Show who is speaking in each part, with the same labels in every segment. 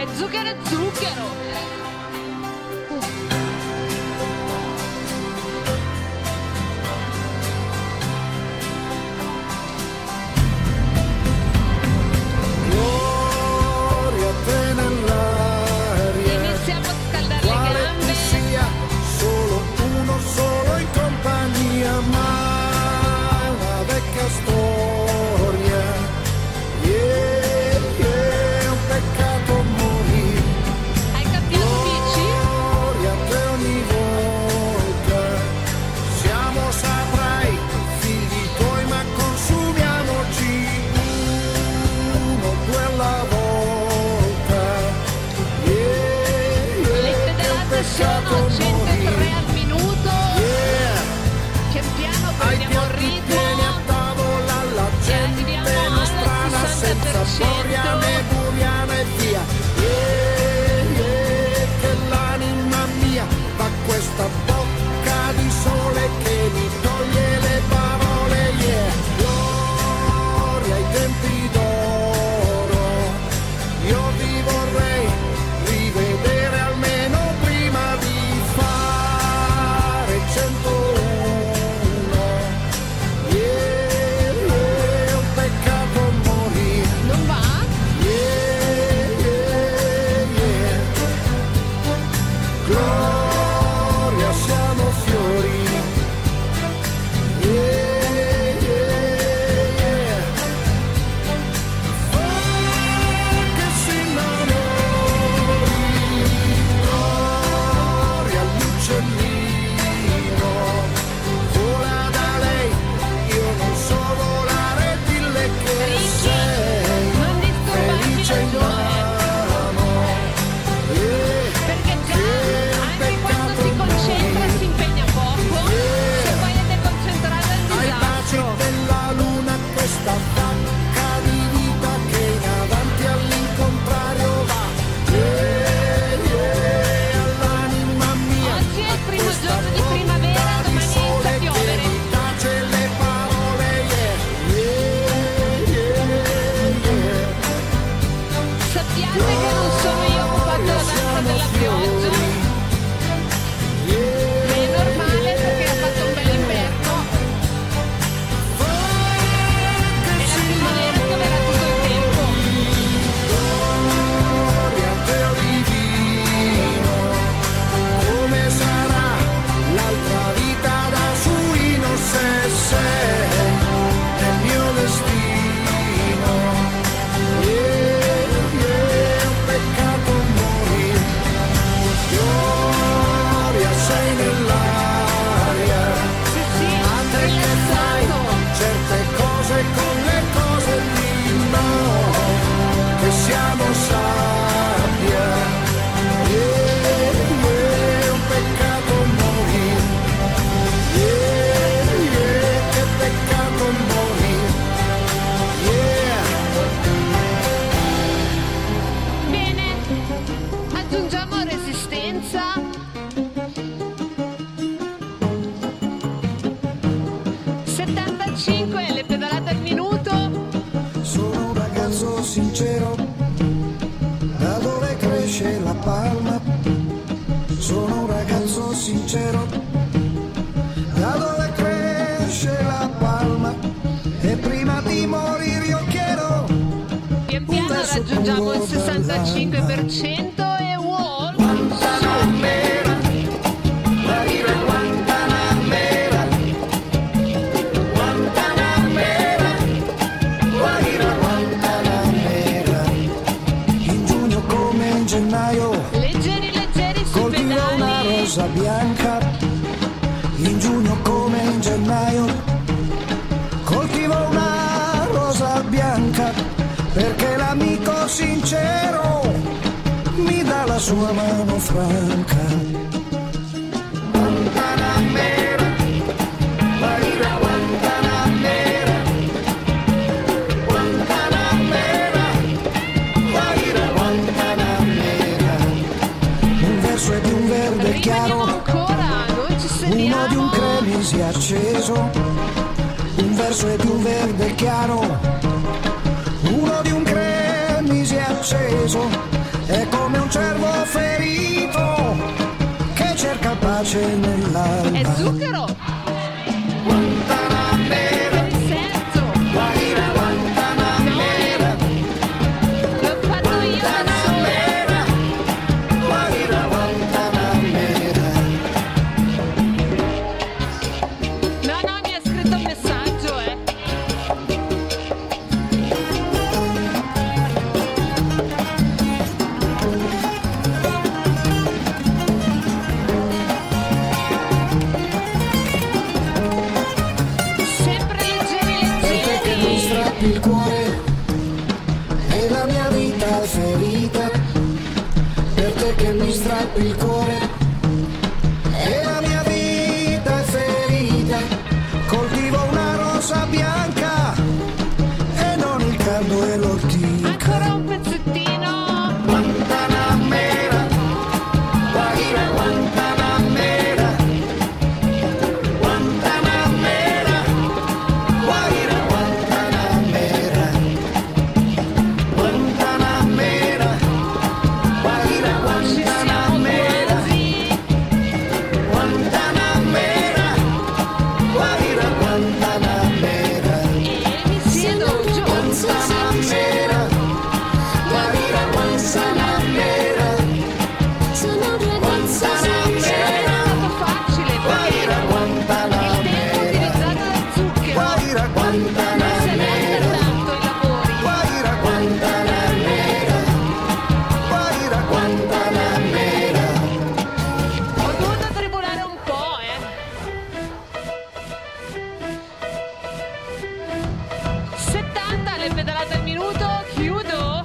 Speaker 1: zucchero e zucchero.
Speaker 2: Gloria a te nell'aria.
Speaker 1: Iniziamo a scaldare le
Speaker 2: Quale
Speaker 1: gambe.
Speaker 2: tu sia, solo uno solo in compagnia, ma una vecchia storia. Yeah, un peccato morire.
Speaker 1: Hai cambiato bici?
Speaker 2: Gloria a te ogni volta. Siamo saprai, figli tuoi, ma consumiamoci uno, due alla volta.
Speaker 1: Le pedalate sono 103 al minuto. Che piano
Speaker 2: Ai
Speaker 1: prendiamo il
Speaker 2: piatti
Speaker 1: ritmo.
Speaker 2: pieni a tavola, la gente
Speaker 1: arriviamo al
Speaker 2: nostrana senza
Speaker 1: 60%.
Speaker 2: storia né buriana e via. Che l'anima mia va questa bocca di sole che mi toglie le parole. Gloria ai tempi d'oro, io vi vorrei rivedere almeno prima di fare 101. È un peccato morire.
Speaker 1: Non va?
Speaker 2: Gloria, siamo fiori. Che si innamori. Gloria all'uccellino. Vola da lei, io non so volare, dille che sei
Speaker 1: Non disturbarmi
Speaker 2: felice in
Speaker 1: la
Speaker 2: mano.
Speaker 1: Perché già anche quando si concentra si impegna poco. Se poi è deconcentrata è un
Speaker 2: Ai baci
Speaker 1: disastro.
Speaker 2: della luna questa vacca di vita che in avanti all'incontrario va. All'anima mia.
Speaker 1: Oggi è il primo giorno di primavera, domani inizia a piovere.
Speaker 2: Tace le parole.
Speaker 1: Sappiate che non sono io che ho fatto la danza della pioggia. Ma è normale perché ha fatto un bel inverno. E la primavera pioverà tutto il tempo.
Speaker 2: Gloria a te divino, come sarà l'altra vita da suino se sei nel mio destino. Un peccato morire. Gloria, sei nell'aria.
Speaker 1: Sì, sì,
Speaker 2: Madre che fai
Speaker 1: rilassato.
Speaker 2: certe cose con le cose lì, no, che siamo sabbia. Un peccato morire. Che peccato morire.
Speaker 1: Bene, aggiungiamo resistenza. 75 le pedalate al minuto.
Speaker 2: Sono un ragazzo sincero, da dove cresce la palma. Sono un ragazzo sincero, da dove cresce la palma. E prima di morire io chiedo
Speaker 1: Pian piano raggiungiamo il 65% e wow,
Speaker 2: Guantanamera, guarire Guantanamera, Guantanamera, guarire Guantanamera. In giugno come in gennaio
Speaker 1: leggeri leggeri sui
Speaker 2: coltivo una
Speaker 1: pedali.
Speaker 2: rosa bianca. In giugno come in gennaio coltivo una rosa bianca, perché l'amico sincero mi dà la sua mano franca. Guantanamera, guarire Guantanamera, Guantanamera, guarire Guantanamera. Un verso è di un verde
Speaker 1: Rimaniamo
Speaker 2: chiaro,
Speaker 1: ancora, noi ci sediamo.
Speaker 2: uno di un cremisi acceso, un verso è di un verde chiaro, uno di un cremisi acceso, è come un cervo ferito che cerca pace nell'alba.
Speaker 1: È zucchero.
Speaker 2: Guantanamera,
Speaker 1: Per il senso.
Speaker 2: Guaira Guantanamera,
Speaker 1: L'ho fatto io da sola.
Speaker 2: Guaira Guantanamera.
Speaker 1: No, mi ha scritto un messaggio, Sempre
Speaker 2: Per te che mi
Speaker 1: leggeri.
Speaker 2: strappi il cuore e la mia vita è ferita. Per te che mi strappi il cuore e la mia vita è ferita. Coltivo una rosa bianca e non il caldo e l'ortica.
Speaker 1: Ancora un pezzettino.
Speaker 2: Guantanamera, Guaira Guantanamera, Guantanamera, Guaira Guantanamera, Guantanamera, Guaira
Speaker 1: Ci siamo
Speaker 2: Guantanamera,
Speaker 1: quasi.
Speaker 2: Guantanamera, Guaira Guantanamera,
Speaker 1: E mi siedo giù.
Speaker 2: Guantanamera, Guaira Guantanamera,
Speaker 1: Non è stato facile perché
Speaker 2: Guaira
Speaker 1: il tempo
Speaker 2: Guantanamera,
Speaker 1: utilizzato dal zucchero
Speaker 2: Guaira
Speaker 1: non si
Speaker 2: Guantanamera,
Speaker 1: rende tanto i lavori.
Speaker 2: Guaira Guantanamera, Guaira Guantanamera.
Speaker 1: Ho dovuto tribolare un po', 70 le pedalate al minuto, chiudo.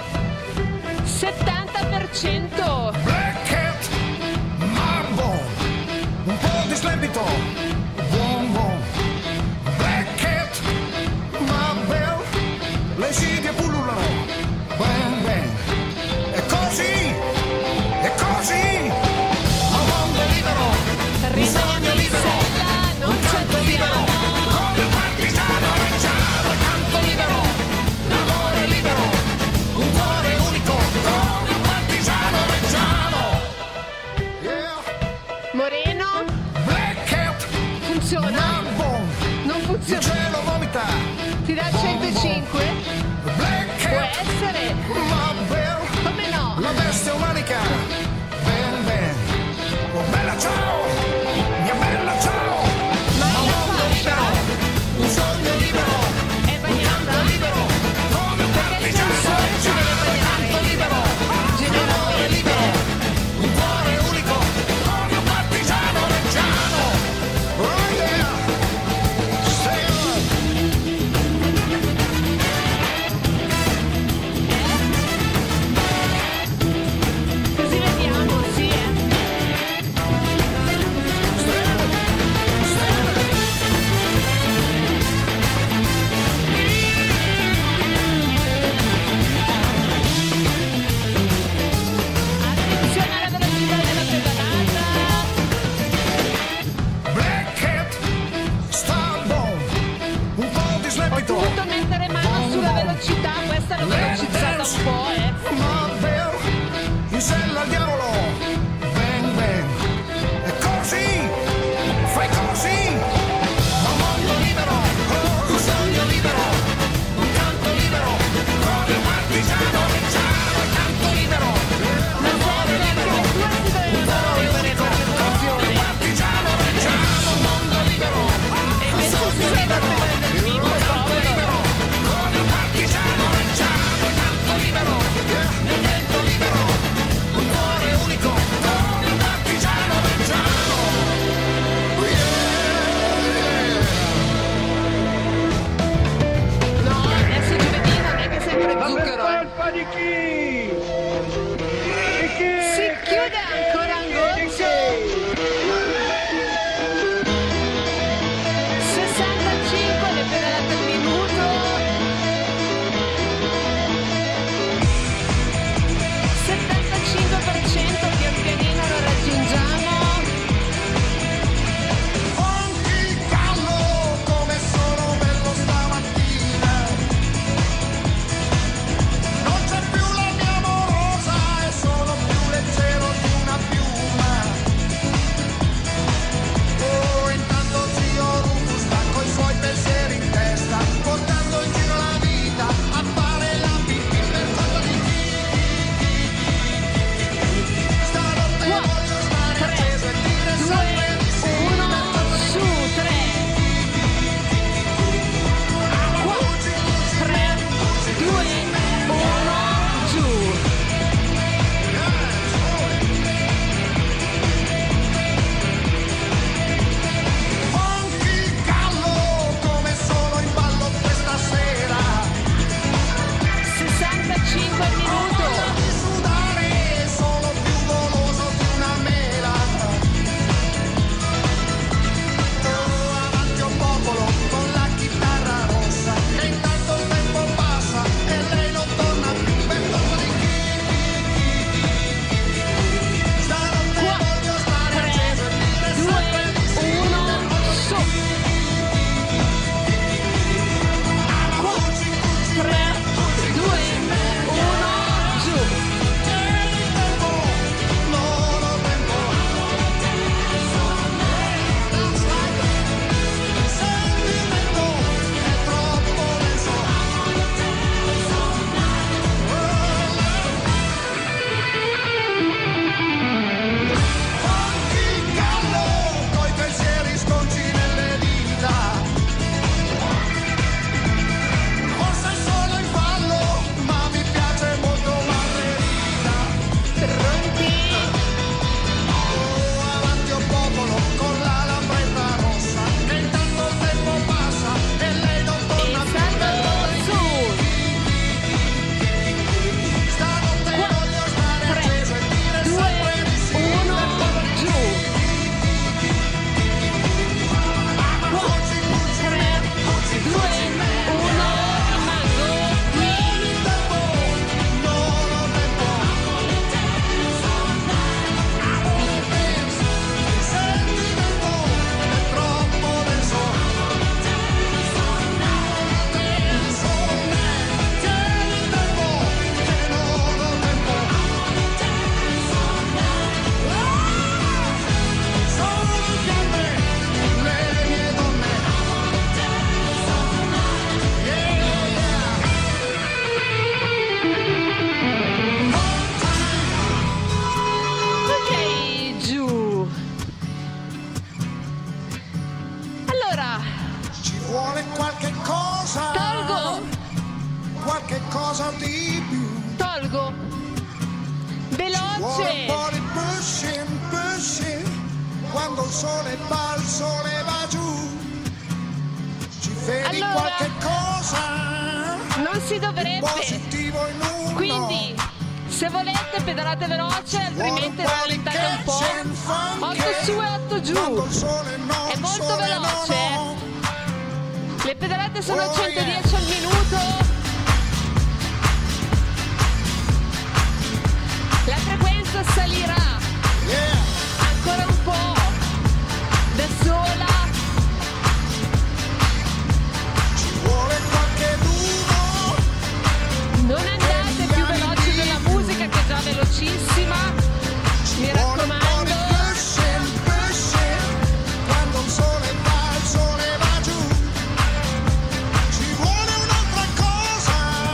Speaker 1: 70%.
Speaker 2: Black Cat, Marble, un po' di slebito, buon buon. Black Cat, Marble, le insidie pullulano, ben ben. E così, un mondo libero, un sogno libero,
Speaker 1: Non
Speaker 2: un canto libero, come un partigiano reggiano, canto libero, l'amore libero, un cuore unico, come un partigiano reggiano. Yeah.
Speaker 1: Moreno,
Speaker 2: Black Cat,
Speaker 1: funziona?
Speaker 2: Marble,
Speaker 1: Non
Speaker 2: il
Speaker 1: funziona.
Speaker 2: cielo vomita.
Speaker 1: Ti dà 105?
Speaker 2: Black
Speaker 1: Può
Speaker 2: Cat,
Speaker 1: essere.
Speaker 2: Marble,
Speaker 1: Come no?
Speaker 2: la bestia umanica. Ben ben, oh bella ciao, mia bella ciao.
Speaker 1: Ma
Speaker 2: Un
Speaker 1: la
Speaker 2: mondo
Speaker 1: fascia
Speaker 2: libero, un sogno libero,
Speaker 1: è
Speaker 2: un
Speaker 1: bagnata?
Speaker 2: canto libero, come un
Speaker 1: Perché il
Speaker 2: partigiano
Speaker 1: sensore si deve
Speaker 2: reggiano, canto
Speaker 1: bagnare.
Speaker 2: libero, l'amore libero, un cuore unico, come un partigiano reggiano. Oh yeah, stay on. sole va, il sole va giù, ci vedi
Speaker 1: Allora,
Speaker 2: qualche cosa
Speaker 1: non si
Speaker 2: di
Speaker 1: dovrebbe.
Speaker 2: positivo in uno.
Speaker 1: Quindi, se volete pedalate veloce, altrimenti rallentate un po'. 8 su e 8 giù. È molto veloce. Le pedalate sono a 110 al minuto. La frequenza salirà ancora un po', da sola.
Speaker 2: Ci vuole qualcheduno.
Speaker 1: Non andate più veloci della musica, che è già velocissima, mi raccomando.
Speaker 2: Quando il sole va giù, ci vuole un'altra cosa,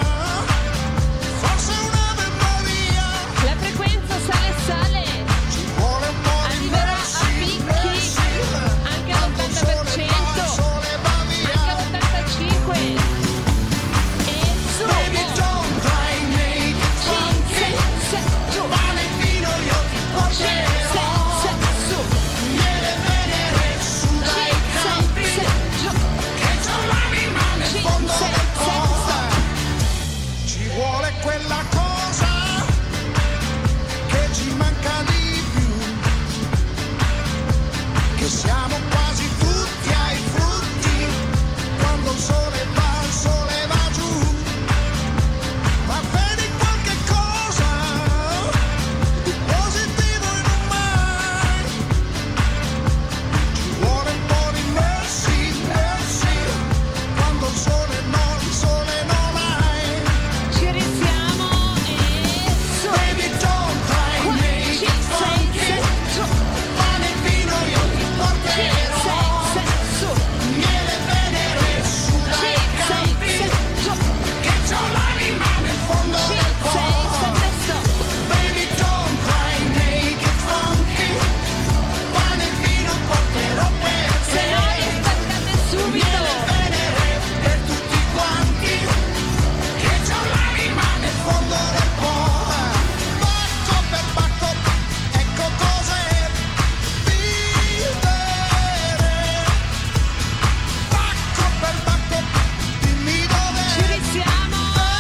Speaker 2: forse una memoria.
Speaker 1: La frequenza sale,
Speaker 2: Ci vuole un po' di
Speaker 1: arriverà a picchi anche all'80%, anche all'85%. E su,
Speaker 2: Baby, don't cry, make it funky.
Speaker 1: giù,
Speaker 2: Valentino io ti porterò.
Speaker 1: su,
Speaker 2: Miele, venere, su dai campi,
Speaker 1: giù,
Speaker 2: che c'ho l'anima nel fondo del cuore. Ci vuole quella cosa che ci manca di più, che siamo quasi tutti ai frutti. Quando il sole va giù, ma vedi qualche cosa di positivo in un mai. Ci vuole un po' di mercy, quando il sole non hai.
Speaker 1: ci risiamo e su,
Speaker 2: Baby, don't cry, make it funky.
Speaker 1: giù,
Speaker 2: Valentino io ti porterò.
Speaker 1: su,
Speaker 2: Miele, venere, su dai campi,
Speaker 1: giù,
Speaker 2: che c'ho l'anima nel fondo del cuore. Baby, don't cry, make it funky. Valentino porterò per
Speaker 1: se
Speaker 2: te.
Speaker 1: no staccate subito.
Speaker 2: Miele, venere per tutti quanti, che c'ho l'anima nel fondo del cuore. Bacco per bacco, ecco cos'è vivere. Bacco per bacco, dimmi dov'è
Speaker 1: Ci risiamo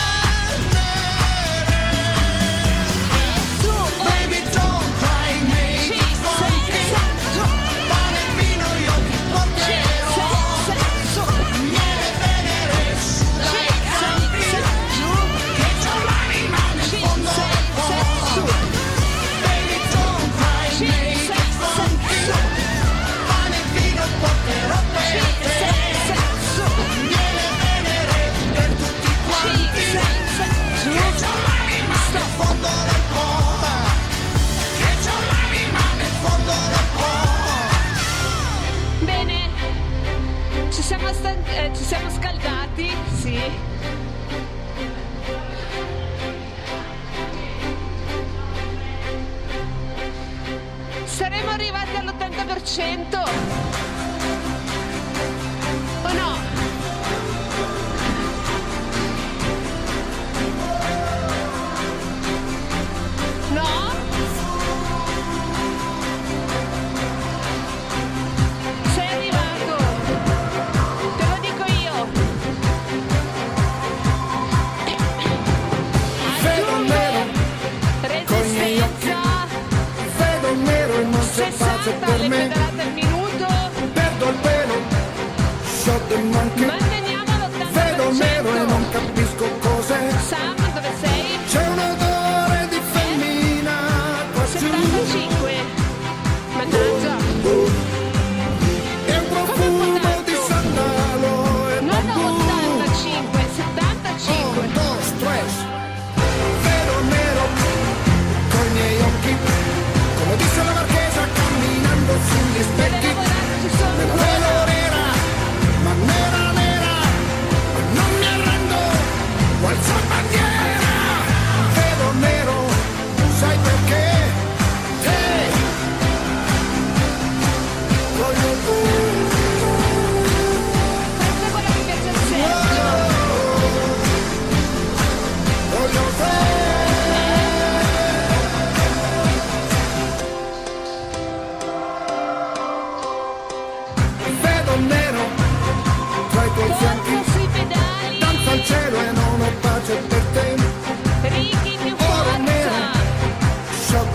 Speaker 1: e su,
Speaker 2: Baby, don't cry, make it funky.
Speaker 1: giù,
Speaker 2: Valentino io ti porterò.
Speaker 1: su,
Speaker 2: Miele, venere, su dai campi, che c'ho l'anima nel fondo del cuore. Baby, don't cry, make it funky. Valentino porterò per te. Miele, venere per tutti quanti, che c'ho l'anima nel fondo del cuore. Che c'ho l'anima nel fondo del cuore.
Speaker 1: Bene, ci siamo scaldati, sì. Saremo arrivati all'80%. O no? No? Sei arrivato, te lo dico io.
Speaker 2: Vedo nero
Speaker 1: Resistenza,
Speaker 2: vedo nero e non c'è pace
Speaker 1: 60
Speaker 2: per
Speaker 1: le
Speaker 2: me.
Speaker 1: pedalate al minuto.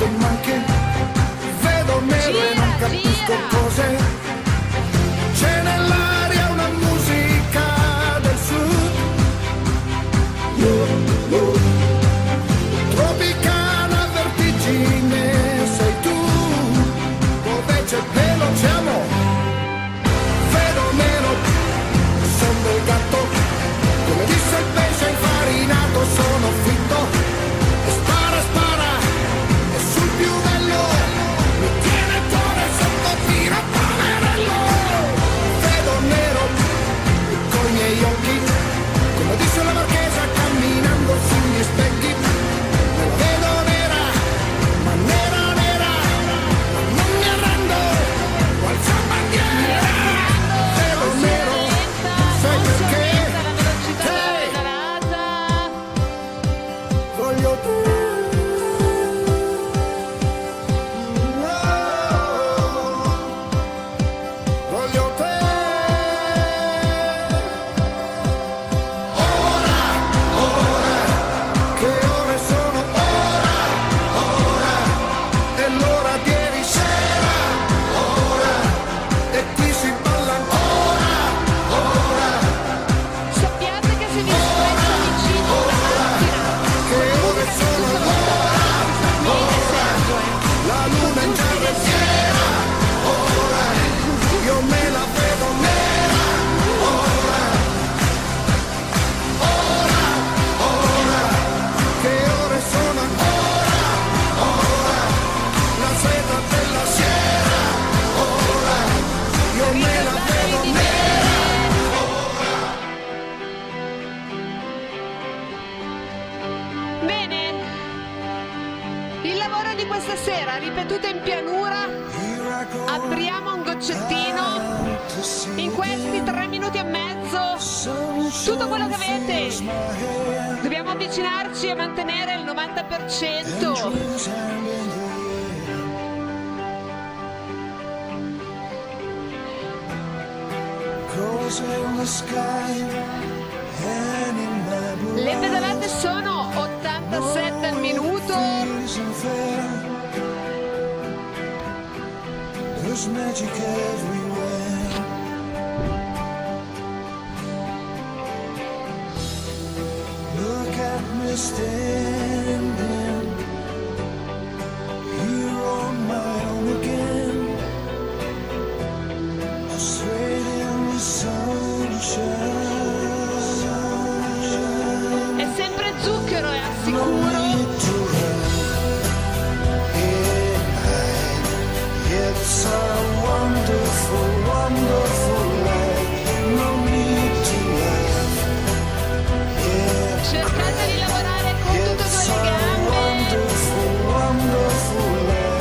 Speaker 2: ma anche vedo nero e non capisco cos'è. C'è nell'aria una musica del sud, tropicana vertigine sei tu, dove c'è pelo c'è amore. Vedo nero, son del gatto, come disse il pesce infarinato, sono fitto, e spara, spara, e sul più bello, mi tiene il cuore sotto tira panerello. Vedo nero, coi miei occhi, come disse la marchesa camminando sugli specchi, me la vedo nera, ma nera, nera, ma non mi arrendo, alza bandiera. Vedo nero, sai perché? Voglio te. Voglio te. Ora, ora, che ore sono? Ora, è l'ora di ieri sera. Ora, e qui si balla ancora. Ora,
Speaker 1: Sappiate che se vi stressa vicino la macchina,
Speaker 2: che ore sono? La luna in carrettiera. Ora, io me la vedo nera. Ora, ora, ora, che ore sono ancora? Ora, la sera della sera. Ora, io me la vedo
Speaker 1: ricordatevi di
Speaker 2: nera.
Speaker 1: Bene, il lavoro di questa sera, ripetuto in pianura, apriamo un goccettino, in questi 3 minuti e mezzo, tutto quello che avete, dobbiamo avvicinarci a mantenere il 90%, le pedalate sono 87 al minuto,
Speaker 2: There's magic everywhere. Look at me standing here on my own again, straight in the sunshine.
Speaker 1: è sempre zucchero e assicuro.
Speaker 2: It's a wonderful, wonderful life. No need to laugh.
Speaker 1: Cercate di lavorare con tutte e due le gambe.
Speaker 2: Wonderful, wonderful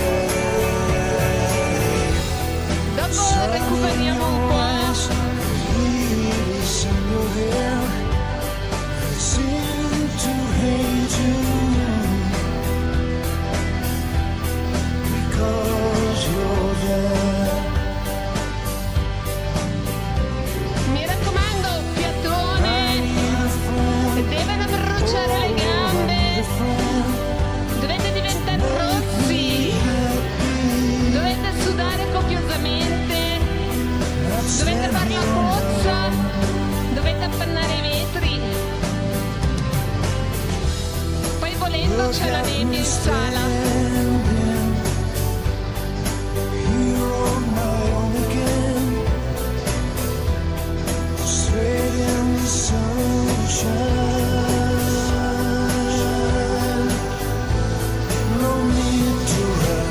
Speaker 2: life.
Speaker 1: Dopo recuperiamo un po'.
Speaker 2: Leaves in your hair. They seem to hate you because you're there.
Speaker 1: Mi raccomando, fiatone. Devono bruciare le gambe. Dovete diventare rozzi. Dovete sudare copiosamente. Dovete fare la cozza. Dovete appannare i vetri. Poi volendo c'è la nebbia in sala.
Speaker 2: Here on my own again, straight in the sunshine. No need to run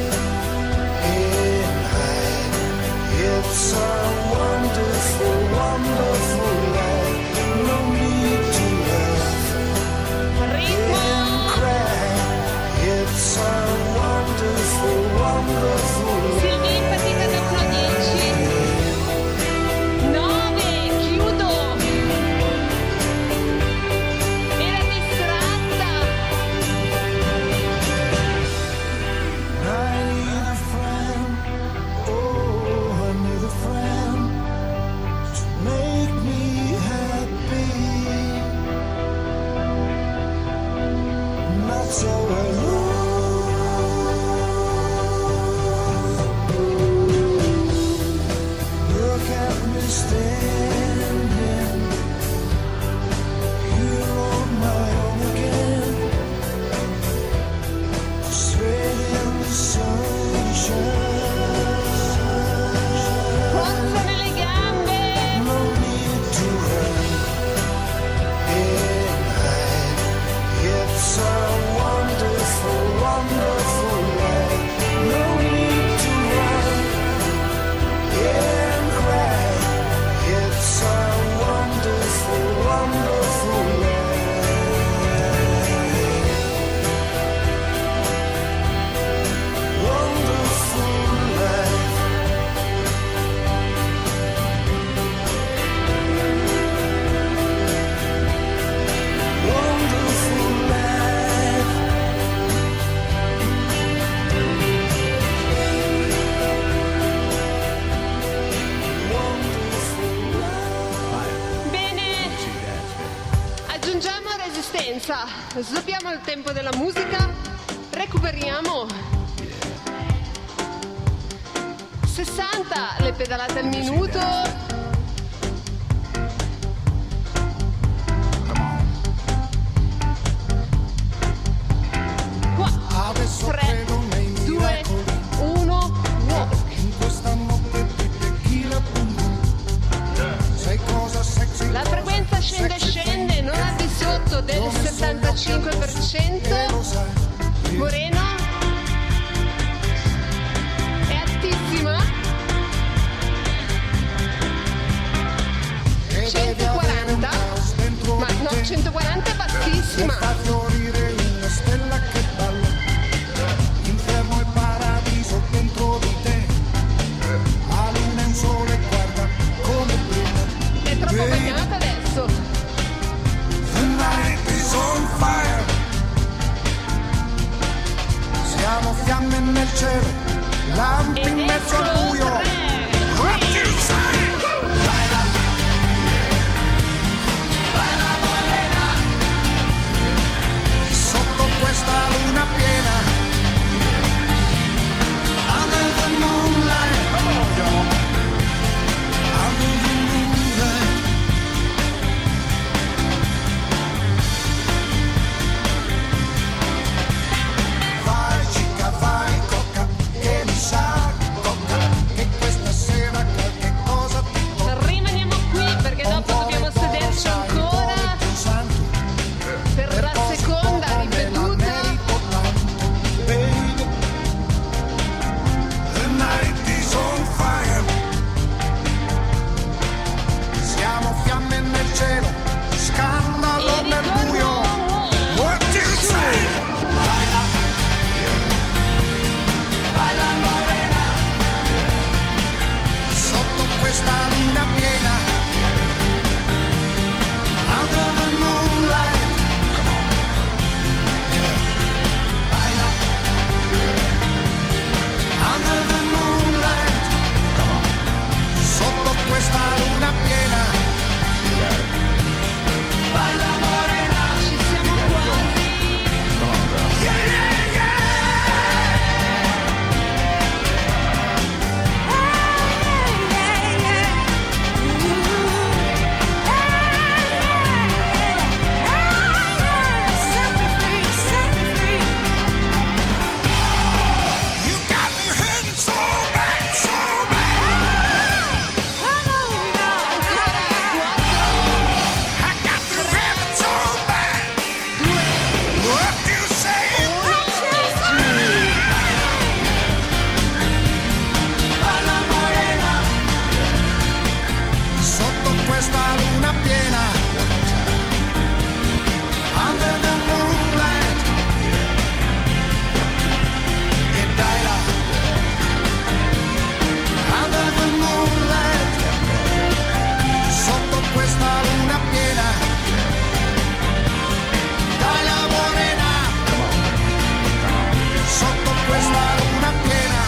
Speaker 2: and hide. It's a wonderful, wonderful life. No need to laugh
Speaker 1: Ritmo.
Speaker 2: and cry. It's a wonderful, wonderful life.
Speaker 1: Silvi, fatica da 1 a 10. 9, chiudo. Era distratta.
Speaker 2: I need a friend, oh, I need a friend to make me happy. Not so alone.
Speaker 1: pensa, sdoppiamo il tempo della musica, recuperiamo 60 le pedalate al minuto. 3, 2, 1, walk. La frequenza scende, non al di sotto del 75%. Moreno è altissima. 140, ma no, 140 è bassissima. È troppo bagnata adesso.
Speaker 2: Siamo fiamme nel cielo, lampi in mezzo al buio. What you say? Baila, baila morena, sotto questa luna piena. Under the moonlight, under the moonlight. Vai chica, vai coca, che mi sa coca, che questa sera qualche cosa ti tocca.
Speaker 1: Rimaniamo qui perché dopo dobbiamo sederci ancora per la seconda ripetuta.
Speaker 2: Baby, the night is on fire. Siamo fiamme nel cielo, scandalo
Speaker 1: E
Speaker 2: nel buio. What you say? Baila, baila morena, sotto questa luna piena. Under the moonlight, come on, yeah. Baila, under the moonlight, come on, sotto questa luna piena. Baila morena,
Speaker 1: Ci siamo quasi.
Speaker 2: yeah, yeah, yeah. You got me hurting so bad, so bad. I got me hurting so bad. What you say? Alla morena, sotto questa luna piena. Under the moonlight, e dai là. Under the moonlight, sotto questa luna piena. Dai la morena, sotto questa luna piena.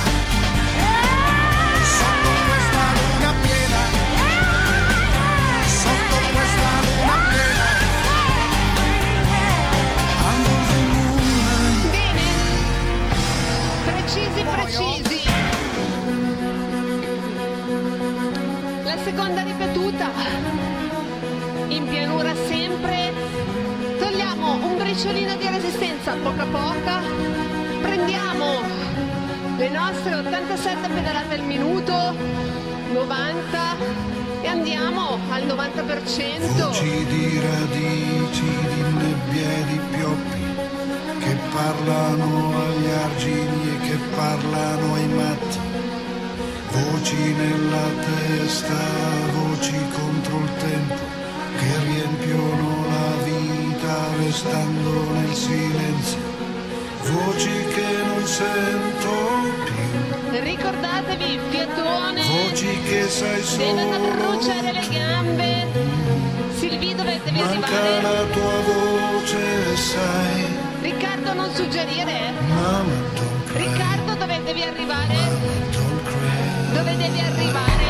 Speaker 2: Sotto questa luna piena. Sotto questa luna piena. Under the moonlight.
Speaker 1: Bene, precisi. La seconda ripetuta, in pianura sempre, togliamo un briciolino di resistenza poco a poco, prendiamo le nostre 87 pedalate al minuto, 90 e andiamo al 90%.
Speaker 2: Voci di radici, di nebbie e di pioppi, che parlano agli argini e che parlano ai matti. Voci nella testa, voci contro il tempo, che riempiono la vita restando nel silenzio. Voci che non sento più,
Speaker 1: Ricordatevi, fiatone,
Speaker 2: voci che sai
Speaker 1: devono
Speaker 2: solo
Speaker 1: bruciare le gambe. Silvi, dovetevi
Speaker 2: manca
Speaker 1: arrivare.
Speaker 2: la tua voce, sai.
Speaker 1: Riccardo, non suggerire.
Speaker 2: Mama, don't cry.
Speaker 1: Riccardo, dovetevi arrivare.
Speaker 2: Don't cry.
Speaker 1: Dove devi arrivare?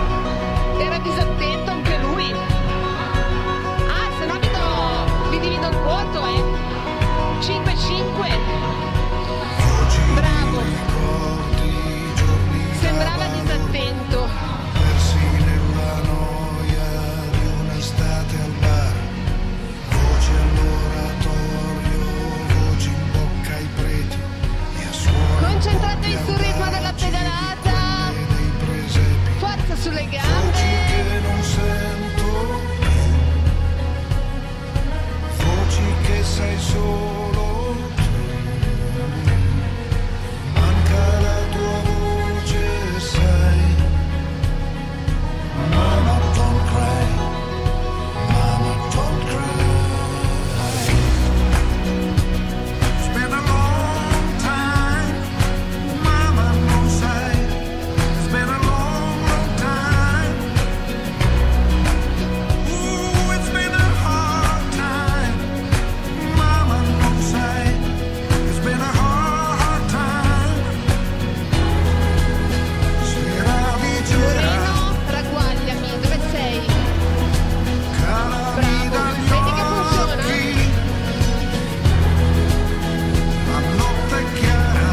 Speaker 1: Era disattento anche lui. Ah, se no vi divido vuoto, 5-5. Bravo. Sembrava disattento.
Speaker 2: Persi nella noia di un'estate al bar, voci all'oratorio, voci in bocca ai preti, e a suono
Speaker 1: Concentratevi sul ritmo della pedalata.
Speaker 2: dei presepi,
Speaker 1: Forza sulle
Speaker 2: voci
Speaker 1: gambe.
Speaker 2: che non sento più, voci che sei solo tu, manca la tua voce, sai. Mama, don't cry. Mama, don't cry. It's been a long time. Mama, non sai. It's been a long, long time. Ooh, it's been a hard time. Mama, non sai. It's been a hard time. Sera vigera.
Speaker 1: Moreno, ragguagliami, dove sei?
Speaker 2: Calami
Speaker 1: Bravo,
Speaker 2: dagli
Speaker 1: vedi che funziona?
Speaker 2: occhi, la notte è chiara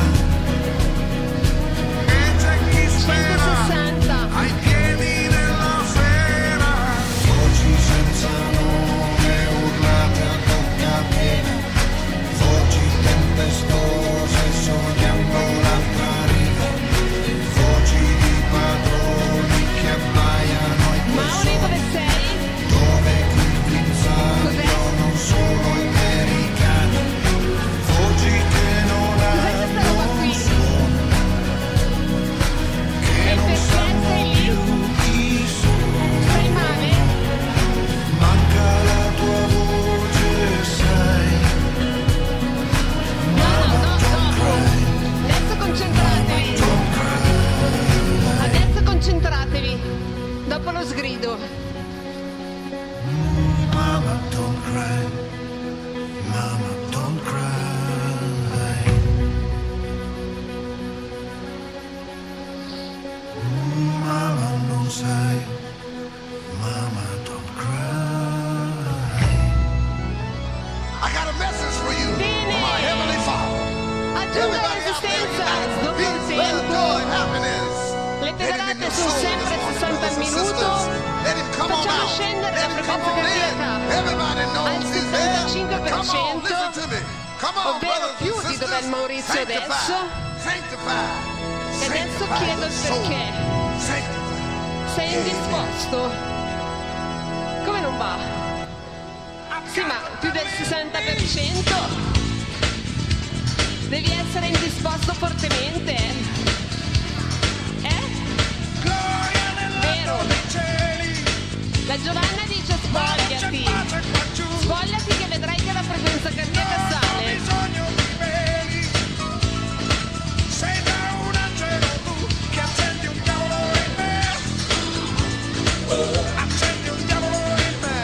Speaker 2: e c'è chi spera
Speaker 1: 160.
Speaker 2: ai piedi della sera. Voci senza nome urlate a bocca piena, voci tempestose sognando l'altra riva, voci di padroni che abbaiano ai tuoi
Speaker 1: Mauri, dove sei?
Speaker 2: dove chi pinzaglio non sono americani, voci che non
Speaker 1: Cos'è questa roba
Speaker 2: hanno
Speaker 1: qui?
Speaker 2: suono, che non
Speaker 1: Perché
Speaker 2: sanno
Speaker 1: sei lì?
Speaker 2: più chi sono.
Speaker 1: Stai male?
Speaker 2: Manca la tua voce, sai.
Speaker 1: No,
Speaker 2: Mama, don't
Speaker 1: no.
Speaker 2: cry.
Speaker 1: Adesso concentratevi.
Speaker 2: Don't cry.
Speaker 1: Adesso concentratevi. Dopo lo sgrido.
Speaker 2: Mama, don't cry. Mama, don't cry. Mama, non sai. Mama, don't cry. I got a message for you
Speaker 1: Bene.
Speaker 2: from our Heavenly Father.
Speaker 1: Aggiungo la resistenza. Dopo il tempo. Le pedalate sono sempre 60 al minuto. Facciamo scendere la frequenza cardiaca al 65%, ovvero più di dov'è il Maurizio adesso. E adesso chiedo il perché. Sei indisposto? Come non va? Sì, ma più del 60%? Devi essere indisposto fortemente. Vero? La Giovanna dice spogliati. Spogliati che vedrai che la frequenza cardiaca sale.
Speaker 3: Sei da un angelo tu che accendi un diavolo in me. Accendi un diavolo in me.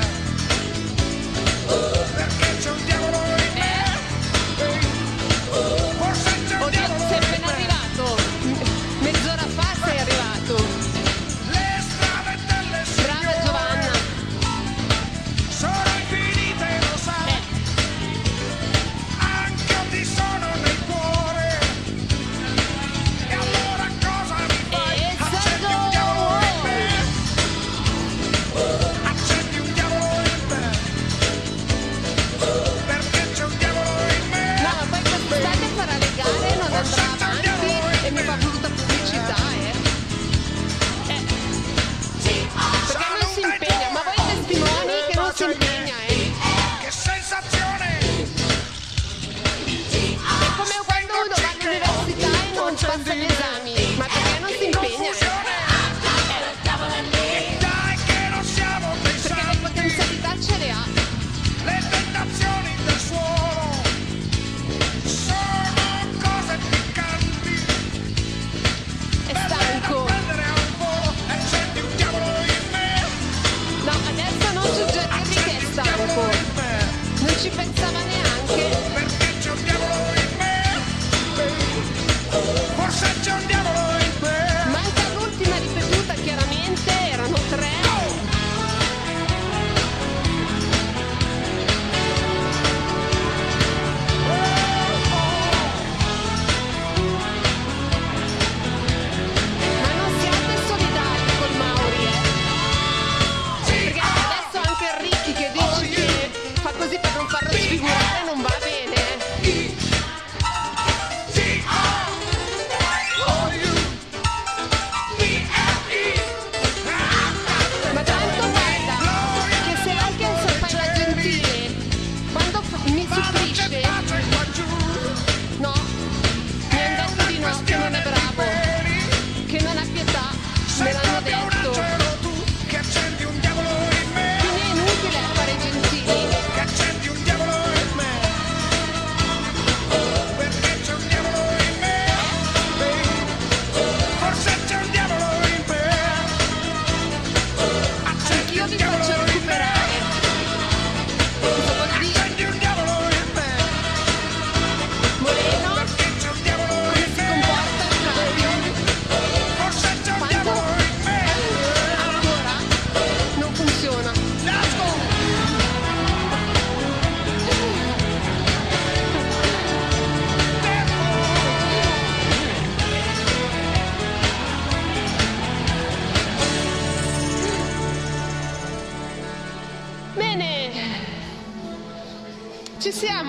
Speaker 3: Perché c'è un diavolo in me. Forse c'è un
Speaker 1: Oddio,
Speaker 3: diavolo
Speaker 1: sei
Speaker 3: in
Speaker 1: appena
Speaker 3: me.
Speaker 1: arrivato. Mezz'ora fa sei arrivato.
Speaker 3: Le strade delle
Speaker 1: Brava
Speaker 3: signore
Speaker 1: Giovanna.
Speaker 3: sono infinite, lo sai.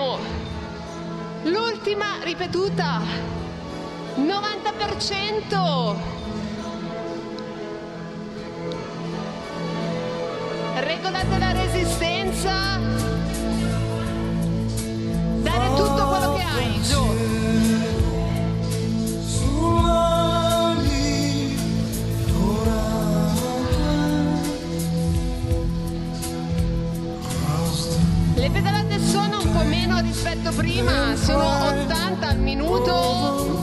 Speaker 1: facciamo l'ultima ripetuta. 90%. Regolate la resistenza. Dare tutto quello che hai, giù. Le pedalate sono un po' meno rispetto prima, sono 80 al minuto.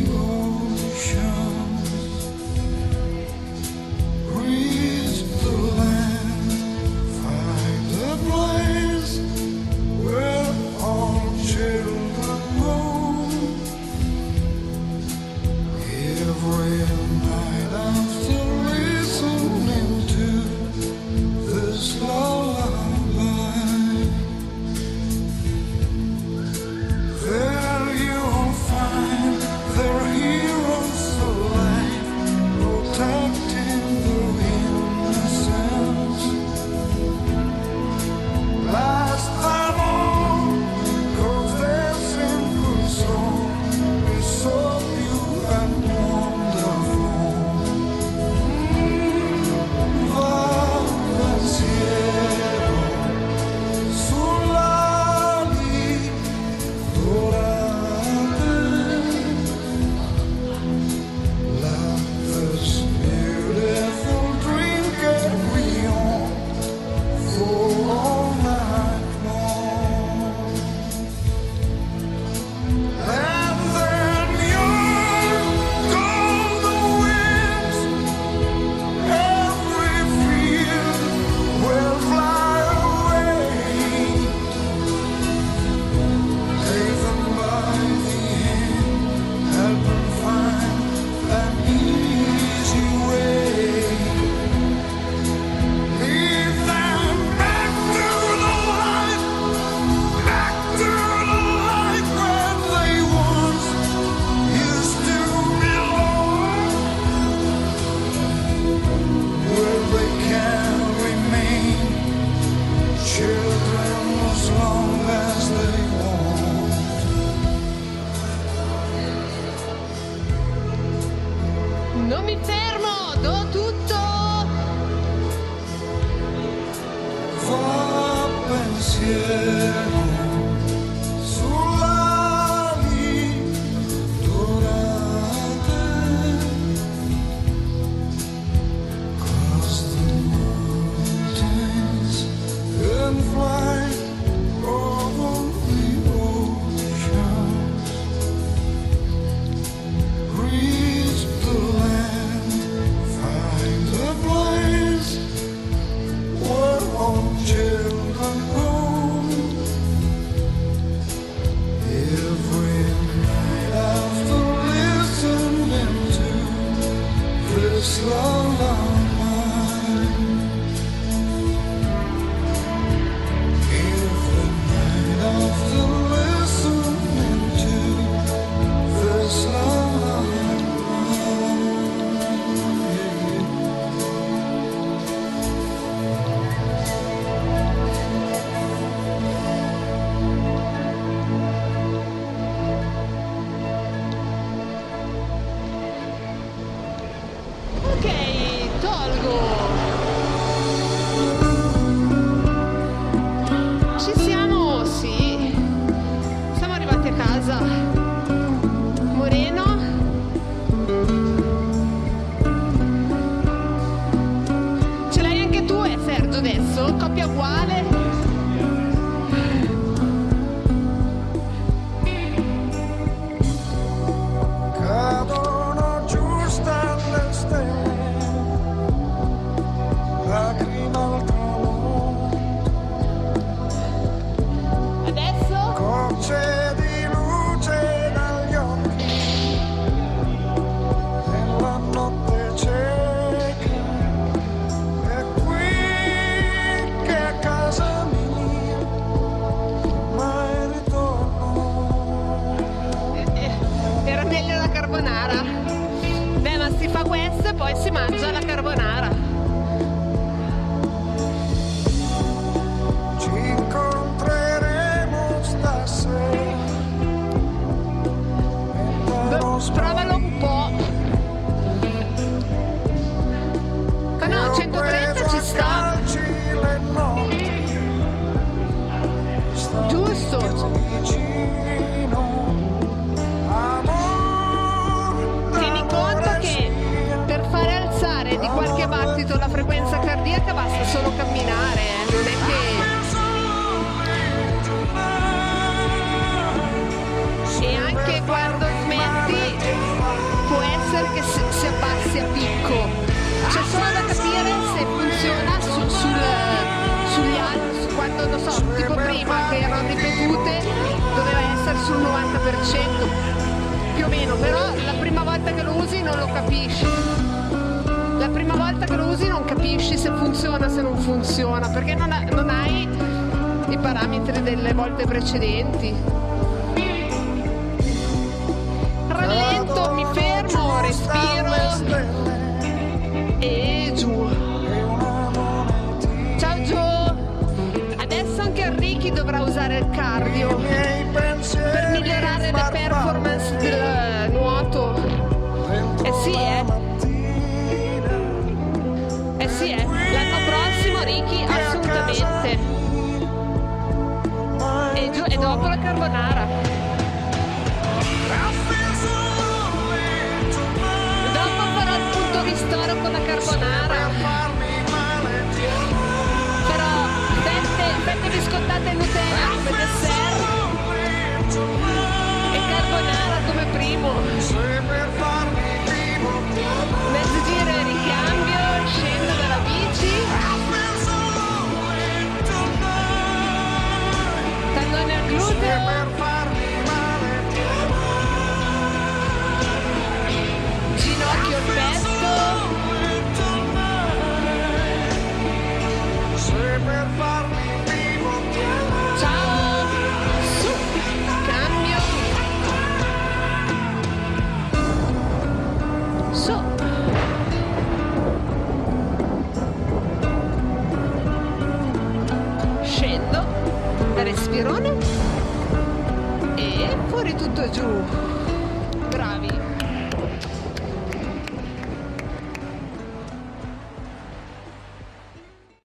Speaker 1: Non mi fermo, do tutto.
Speaker 2: Fa pensiero sulla ali dorate, 'cause the mountains can fly over the oceans, reach the land, find a place where all children go. Every night after listening to this lullaby, every night after listening to this lullaby.
Speaker 1: Ok, tolgo. Ci siamo? Sì. Siamo arrivati a casa. Moreno. Ce l'hai anche tu, Sergio, adesso? Coppia uguale?
Speaker 2: Cadono giuste le stelle, lacrime al tramonto,
Speaker 1: Adesso?
Speaker 2: gocce di luce dagli occhi, nella notte cieca, è qui che a casa mia mai ritorno.
Speaker 1: Era meglio la carbonara. Beh, ma si fa questo e poi si mangia la carbonara.
Speaker 2: Ci incontreremo stasera
Speaker 1: Sprovalo un po'. Ma no, 130 ci sta. Giusto. Tieni conto che per fare alzare di qualche battito la frequenza cardiaca basta solo camminare, non è che... E anche quando smetti può essere che si abbassi a picco. C'è solo da capire se funziona sugli altri, quando non so, tipo prima che erano ripetute doveva essere sul 90%, più o meno, però la prima volta che lo usi non lo capisci. La prima volta che lo usi non capisci se funziona, se non funziona, perché non hai i parametri delle volte precedenti. Rallento, mi fermo, respiro e giù. Ciao Gio. Adesso anche Enrico dovrà usare il cardio per migliorare la performance del nuoto. Sì, l'anno prossimo Ricky assolutamente. E dopo la carbonara. Dopo farò il punto ristoro con la carbonara. Però fette biscottate e Nutella come dessert e carbonara come primo. Mezzo giro e ricambio, scendo dalla bici. Tallone al gluteo. Ginocchio al petto. Ciao. Su. Cambio. Su. Scendo. Respirone. E fuori tutto giù.